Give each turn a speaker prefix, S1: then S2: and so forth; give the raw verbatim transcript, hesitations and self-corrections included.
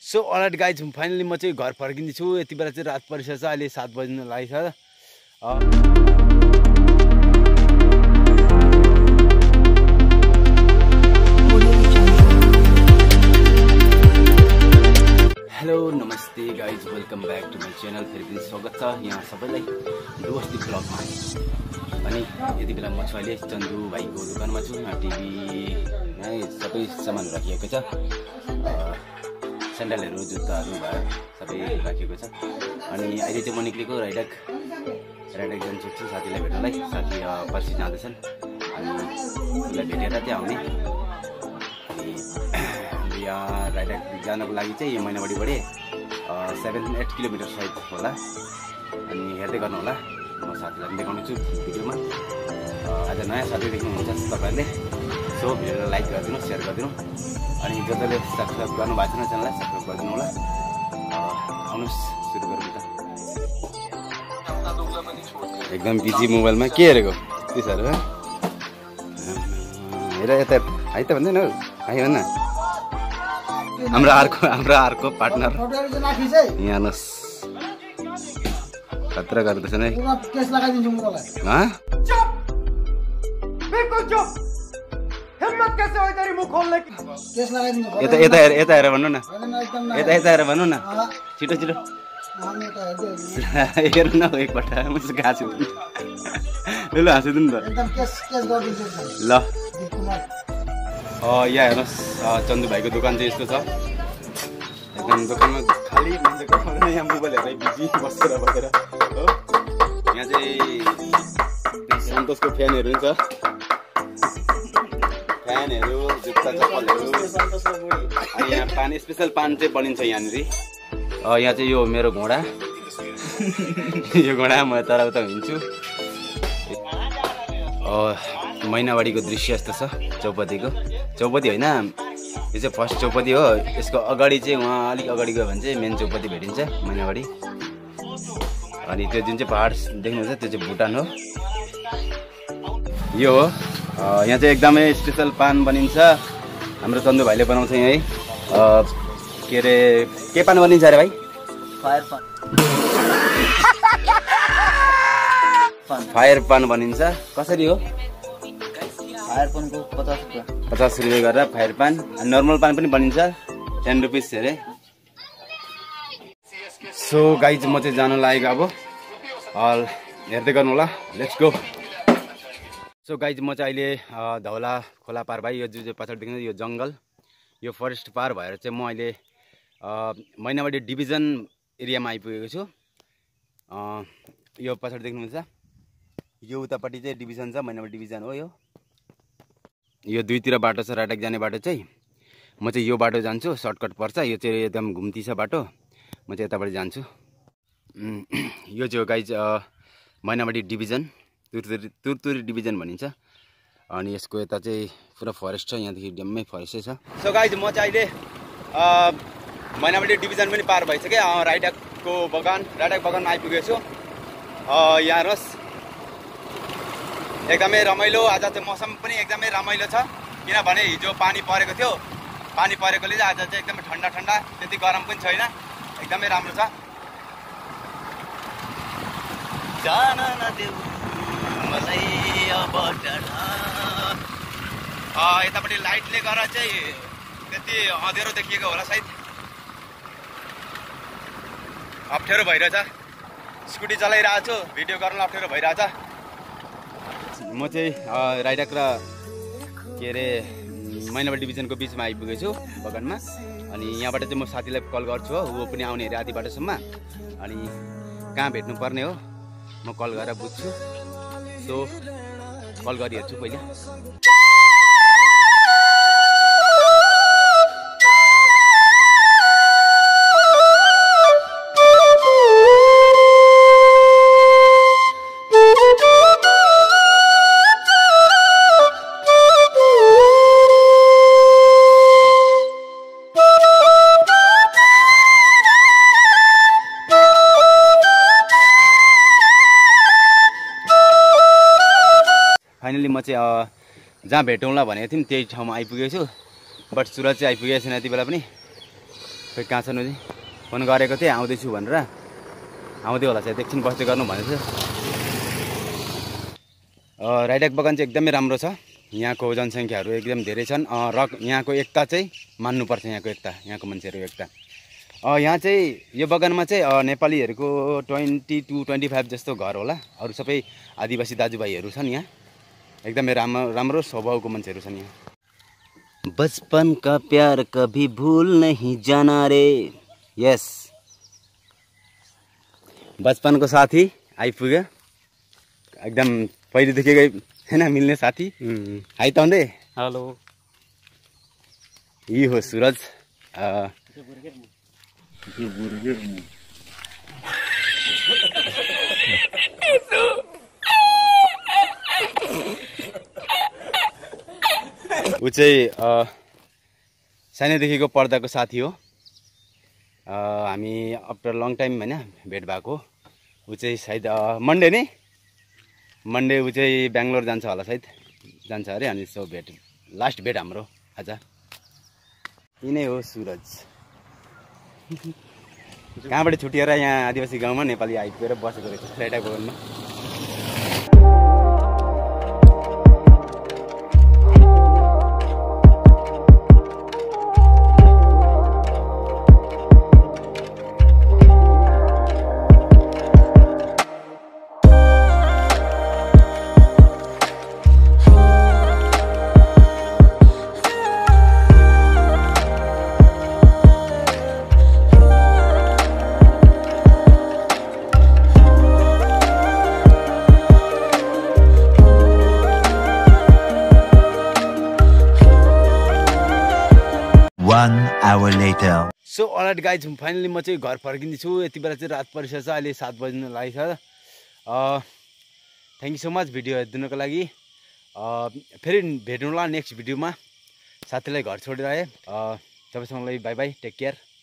S1: So alright guys finally म चाहिँ घर फर्किन्छु। यति बेला चाहिँ रात परिसकेको छ, अहिले सात बज्न लागेको छ। हेलो नमस्ते guys, welcome back to my channel. फेरि पनि स्वागत छ यहाँ सबैलाई डुवर्सदी भ्लगमा। अनि यति बेला म छु अहिले चन्दु भाइको दोकानमा छु। यहाँ टिभी सबै सामान राखिएको छ, स्यान्डलहरू जुत्ताहरू भयो सबै राखेको छ। अनि अहिले चाहिँ म निक्लेको राइडक राइडक जान्छु साथीलाई भेट्नलाई। साथी पर्सि जाँदैछन् अनि उसलाई भेटेर त्यहाँ आउने। अनि यहाँ राइडक जानको लागि चाहिँ यो महिनावारीबाट सेभेन एट किलोमिटर साइड होला। अनि हेर्दै गर्नु होला, म साथीलाई पनि देखाउने छु भिडियोमा। आज नयाँ साथी देख्नुहुन्छ तपाईँहरूले, सो भिडियोलाई लाइक गरिदिनु, सेयर गरिदिनु। अनि जसले सब्सक्राइब गर्नु भएको छैन च्यानललाई सब्सक्राइब गरिदिनु होला। आउनुहोस् सुरु गरौँ त। एकदम बिजी मोबाइलमा के हेरेको त्यसहरू हेर यता है त भन्दैन हौ, है भन्न। हाम्रो अर्को हाम्रो अर्को पार्टनर यहाँ हेर्नुहोस् खतरा गर्दैछन् है। यता यता हेर यता हेर भन्नु न, यता यता हेर भन्नु न, छिटो छिटो हेर्नु न एकपल्ट। म चाहिँ हाँसिदिनु ल ल हाँसिदिनु त ल। यहाँ हेर्नुहोस् चन्दु भाइको दोकान चाहिँ यस्तो छ। एकदम दोकानमा खालि मान्छेको यहाँ मोबाइल हेरेर बिजी बसेर बसेर हो। यहाँ चाहिँ सन्तोषको फ्यानहरू पनि छ, फ्यानहरू जुत्ता चप्पलहरू। अनि यहाँ पान स्पेसल पान चाहिँ बनिन्छ यहाँनिर। यहाँ चाहिँ यो मेरो घोडा यो घोडा म तर उता हिँड्छु। महिनावारीको दृश्य यस्तो छ चौपतीको। चौपती होइन, यो चाहिँ फर्स्ट चौपती हो। यसको अगाडि चाहिँ उहाँ अलिक अगाडि गयो भने चाहिँ मेन चौपती भेटिन्छ महिनावारी। अनि त्यो जुन चाहिँ पहाड देख्नुहुन्छ त्यो चाहिँ भुटान हो। यो हो यहाँ चाहिँ एकदमै स्पेसल पान बनिन्छ। हाम्रो चन्दु भाइले बनाउँछ यहीँ। के अरे के पान बनिन्छ अरे भाइ? फायर पान। फायर पान बनिन्छ। कसरी हो? फायर पानको पचास रुपियाँ पचास रुपियाँ गरेर फायर पान। नर्मल पान पनि बनिन्छ टेन रुपिस अरे। सो गाइज म चाहिँ जानु लागेको अब, हेर्दै गर्नु होला, लेट्स गो। सो गाइज म चाहिँ अहिले धौला खोला पार भाइ यो जुन चाहिँ पछाडि देख्नु यो जङ्गल, यो फरेस्ट पार भएर चाहिँ म अहिले महिनावारी डिभिजन एरियामा आइपुगेको छु। यो पछाडि देख्नुहुन्छ यो उतापट्टि चाहिँ डिभिजन छ, महिनावारी डिभिजन हो। यो यो दुईतिर बाटो छ, राइडक जाने बाटो चाहिँ। म चाहिँ यो बाटो जान्छु, सर्टकट पर्छ। यो चाहिँ एकदम घुम्ती छ बाटो, म चाहिँ यताबाट जान्छु। यो चाहिँ हो गाइज महिनावारी डिभिजन, तुरतुरी तुरतुरी डिभिजन भनिन्छ। अनि यसको यता चाहिँ पुरा फरेस्ट छ, यहाँदेखि ड्याम्मै फरेस्टै छ। सो गाइज म चाहिँ अहिले महिनावारी डिभिजन पनि पार भइसकेँ। राइडकको बगान राइडक बगानमा आइपुगेको छु। यहाँ हेर्नुहोस् एकदमै रमाइलो। आज चाहिँ मौसम पनि एकदमै रमाइलो छ, किनभने हिजो पानी परेको थियो। पानी परेकोले चाहिँ आज चाहिँ एकदमै ठन्डा ठन्डा, त्यति गरम पनि छैन, एकदमै राम्रो छ। यतापट्टि लाइटले गर्दा चाहिँ त्यति अँध्यारो देखिएको होला सायद, अप्ठ्यारो भइरहेछ। स्कुटी चलाइरहेको छु, भिडियो गर्न अप्ठ्यारो भइरहेछ। म चाहिँ राइडक र के अरे महिनावारी डिभिजनको बिचमा आइपुगेको छु बगानमा। अनि यहाँबाट चाहिँ म साथीलाई कल गर्छु हो, ऊ पनि आउने अरे आधी बाटोसम्म। अनि कहाँ भेट्नुपर्ने हो म कल गरेर बुझ्छु। सो कल गरिहेर्छु पहिले। फाइनली म चाहिँ जहाँ भेटौँला भनेको थियौँ त्यही ठाउँमा आइपुगेको छु, बट सुरज चाहिँ आइपुगेको छैन यति बेला पनि। खोइ कहाँ छन् नि फोन गरेको थिएँ आउँदैछु भनेर आउँदै होला सायद एकछिन बस्दै गर्नु भनेको थियो। राइडाक बगान चाहिँ एकदमै राम्रो छ। यहाँको जनसङ्ख्याहरू एकदम धेरै छन् र यहाँको एकता चाहिँ मान्नुपर्छ। यहाँको एकता यहाँको मान्छेहरू एकता। यहाँ चाहिँ यो बगानमा चाहिँ नेपालीहरूको ट्वेन्टी टू ट्वेन्टी फाइभ जस्तो घर होला। अरू सबै आदिवासी दाजुभाइहरू छन्। यहाँ एकदमै राम्रो राम्रो स्वभावको मान्छेहरू छन् यहाँ। बचपन का प्यार कभी भूल नहीं जाना रे। यस बचपनको साथी आइपुग्यो। एकदम पहिलेदेखिकै हैन मिल्ने साथी। हाई ताउँदे।
S2: हेलो
S1: यही हो सुरज। ऊ चाहिँ सानैदेखिको पढ्दाको साथी हो। हामी आफ्टर लङ टाइम होइन भेट भएको। ऊ चाहिँ सायद मन्डे नै मन्डे ऊ चाहिँ बेङ्गलोर जान्छ होला सायद जान्छ अरे। अनि सो भेट लास्ट भेट हाम्रो आज। यी नै हो सुरज। कहाँबाट छुटिएर यहाँ आदिवासी गाउँमा नेपाली आइपुगेर बसेको रहेछ राइडाक बगानमा।
S3: One hour later.
S1: So alright guys finally म चाहिँ घर फर्किँदैछु। यति बेला चाहिँ रात परिसकेको छ। अहिले सात बज्नु लागेको छ। Thank you so much video हेरिदिनुको लागि। फेरि भेट्नुला नेक्स्ट भिडियोमा। साथीलाई घर छोडेर आएँ। तपाईँसँगलाई बाई बाई टेक केयर।